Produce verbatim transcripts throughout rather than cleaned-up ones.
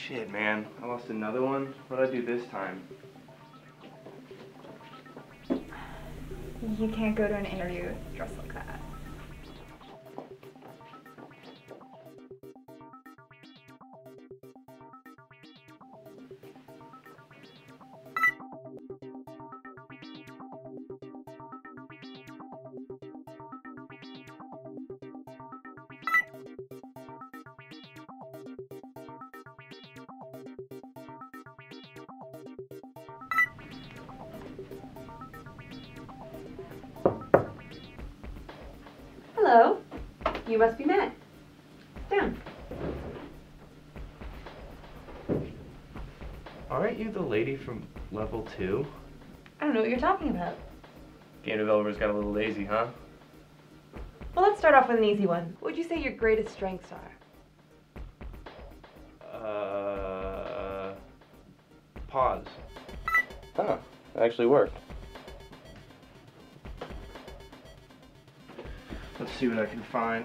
Shit, man. I lost another one. What'd I do this time? You can't go to an interview dressed like that. Hello. You must be Matt. Down. Aren't you the lady from level two? I don't know what you're talking about. Game developers got a little lazy, huh? Well, let's start off with an easy one. What would you say your greatest strengths are? Uh... Pause. Huh. That actually worked. Let's see what I can find.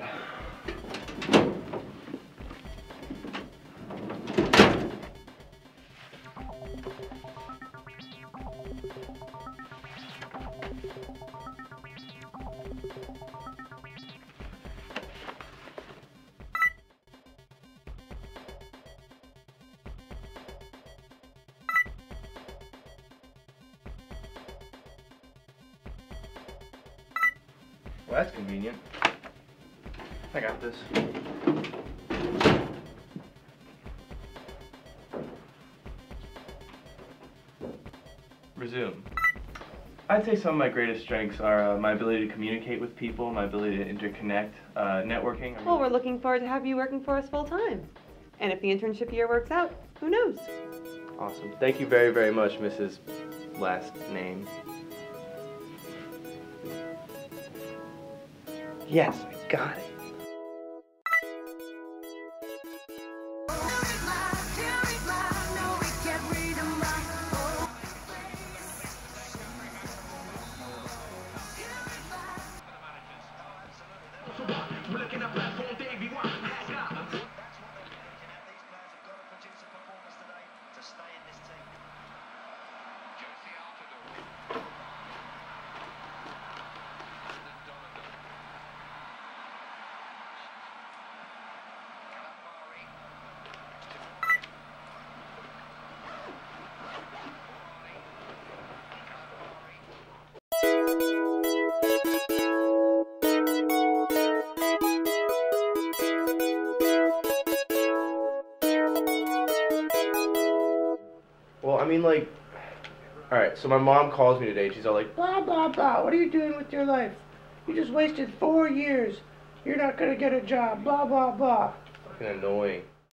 Well, that's convenient. I got this. Resume. I'd say some of my greatest strengths are uh, my ability to communicate with people, my ability to interconnect, uh, networking. I mean, Well, we're looking forward to have you working for us full time. And if the internship year works out, who knows? Awesome. Thank you very, very much, Missus Last Name. Yes, I got it. Well, I mean, like, alright, so my mom calls me today. She's all like, blah, blah, blah. What are you doing with your life? You just wasted four years. You're not going to get a job. Blah, blah, blah. Fucking annoying.